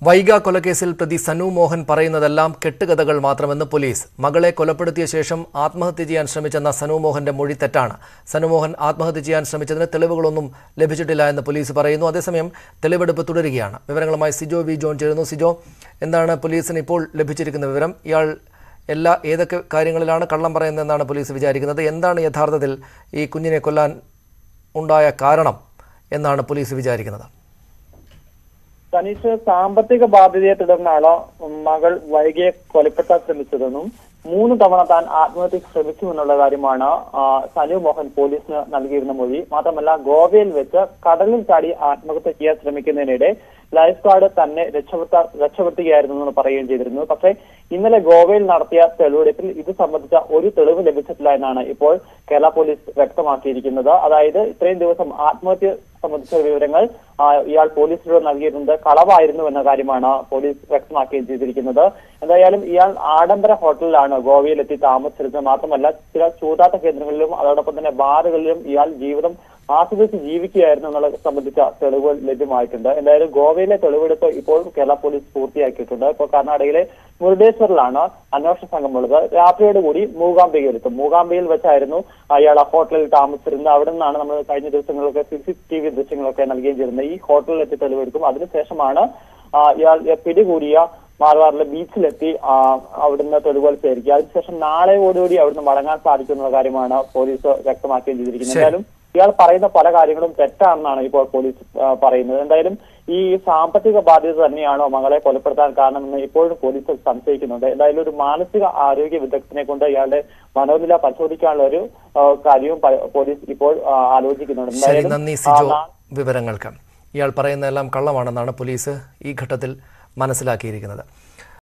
വൈഗ കൊലക്കേസിൽ പ്രതി സനു മോഹൻ പറയുന്നതെല്ലാം കെട്ടുകഥകൾ മാത്രമെന്ന് പോലീസ്. മകളെ കൊലപ്പെടുത്തിയ ശേഷം ആത്മഹത്യ ചെയ്യാൻ ശ്രമിച്ചെന്ന സനു മോഹന്റെ മൊഴി തെറ്റാണ്. സനു മോഹൻ ആത്മഹത്യ ചെയ്യാൻ ശ്രമിച്ചതിന് തെളിവുകളൊന്നും ലഭിച്ചിട്ടില്ല എന്ന് പോലീസ് പറയുന്നു. അതേസമയം തെളിവെടുപ്പ് തുടരുകയാണ്. വിവരങ്ങളുമായി സിജോ വി ജോൺ ചേരുന്നു. സിജോ, എന്താണ് പോലീസിന് ഇപ്പോൾ ലഭിച്ചിരിക്കുന്ന വിവരം? ഇയാൾ ഏതൊക്കെ കാര്യങ്ങളിലാണ് കള്ളം പറയുന്നതെന്നാണ് പോലീസ് വിചാരിക്കുന്നത്? എന്താണ് യഥാർത്ഥത്തിൽ ഈ കുഞ്ഞിനെ കൊല്ലാൻ ഉണ്ടായ കാരണം എന്നാണ് പോലീസ് വിചാരിക്കുന്നത്? തനിക്ക് സാമ്പത്തിക ബാധ്യതയെ തുടർന്നാണ് മകൾ വൈകിയെ കൊലപ്പെടുത്താൻ ശ്രമിച്ചതെന്നും 3 തവണ താൻ ആത്മഹത്യക്ക് ശ്രമിച്ചുവെന്നുള്ള കാര്യമാണ് സനു മോഹൻ പോലീസിന് നൽകിയിരുന്ന മൊഴി. മാത്രമല്ല, ഗോവയിൽ വെച്ച് കടലിൽ ചാടി ആത്മഹത്യ ചെയ്യാൻ ശ്രമിക്കുന്നതിനിടെ ലൈഫ് ഗാർഡ് തന്നെ രക്ഷപ്പെടുത്തുകയായിരുന്നു എന്ന് പറയുകയും ചെയ്തിരുന്നു. പക്ഷേ ഇന്നലെ ഗോവയിൽ നടത്തിയ തെളിവെടുപ്പിൽ ഇത് സംബന്ധിച്ച ഒരു തെളിവ് ലഭിച്ചിട്ടില്ല എന്നാണ് ഇപ്പോൾ കേരള പോലീസ് വ്യക്തമാക്കിയിരിക്കുന്നത്. അതായത് ഇത്രയും ദിവസം ആത്മഹത്യ സംബന്ധിച്ച വിവരങ്ങൾ ഇയാൾ പോലീസിനോട് നൽകിയിരുന്നത് കളവായിരുന്നു എന്ന കാര്യമാണ് പോലീസ് വ്യക്തമാക്കുകയും ചെയ്തിരിക്കുന്നത്. എന്തായാലും ഇയാൾ ആഡംബര ഹോട്ടലിലാണ് ഗോവയിലെത്തി താമസിച്ചിരുന്നത്. മാത്രമല്ല, ചില ചൂതാട്ട കേന്ദ്രങ്ങളിലും അതോടൊപ്പം തന്നെ ബാറുകളിലും ഇയാൾ ജീവിതം ആസ്വദിച്ച് ജീവിക്കുകയായിരുന്നു എന്നുള്ളത് സംബന്ധിച്ച തെളിവുകൾ ലഭ്യമായിട്ടുണ്ട്. എന്തായാലും ഗോവയിലെ തെളിവെടുപ്പ് ഇപ്പോൾ കേരള പോലീസ് പൂർത്തിയാക്കിയിട്ടുണ്ട്. ഇപ്പോൾ കർണാടകയിലെ മുരുടേശ്വറിലാണ് അന്വേഷണ സംഘമുള്ളത്. രാത്രിയോടുകൂടി മൂകാംബികയിലെത്തും. മൂകാംബികയിൽ വെച്ചായിരുന്നു അയാൾ ആ ഹോട്ടലിൽ താമസിച്ചിരുന്നത്. അവിടെ നിന്നാണ് നമ്മൾ കഴിഞ്ഞ ദിവസങ്ങളിലൊക്കെ CCTV ദൃശ്യങ്ങളൊക്കെ നൽകുകയും ചെയ്തിരുന്നത്. ഈ ഹോട്ടലിലെത്തി തെളിവെടുക്കും. അതിനുശേഷമാണ് ഇയാൾ പിടികൂടിയ മാർവാറിലെ ബീച്ചിലെത്തി അവിടുന്ന് തെളിവുകൾ ശേഖരിക്കുക. അതിനുശേഷം നാളെയോടുകൂടി അവിടുന്ന് മടങ്ങാൻ സാധിക്കുന്ന കാര്യമാണ് പോലീസ് വ്യക്തമാക്കുകയും ചെയ്തിരിക്കുന്നത്. എന്തായാലും ഇയാൾ പറയുന്ന പല കാര്യങ്ങളും തെറ്റാണെന്നാണ് ഇപ്പോൾ പോലീസ് പറയുന്നത്. എന്തായാലും ഈ സാമ്പത്തിക ബാധ്യത തന്നെയാണോ മകളെ കൊലപ്പെടുത്താൻ കാരണമെന്ന് ഇപ്പോഴും പോലീസ് സംശയിക്കുന്നുണ്ട്. എന്തായാലും ഒരു മാനസിക ആരോഗ്യ വിദഗ്ധനെ കൊണ്ട് ഇയാളുടെ മനോനില പരിശോധിക്കാനുള്ള ഒരു കാര്യവും പോലീസ് ഇപ്പോൾ ആലോചിക്കുന്നുണ്ട്. നന്ദി സിജോ വിവരങ്ങൾക്ക്. ഇയാൾ പറയുന്നതെല്ലാം കള്ളമാണെന്നാണ് പോലീസ് ഈ ഘട്ടത്തിൽ മനസ്സിലാക്കിയിരിക്കുന്നത്.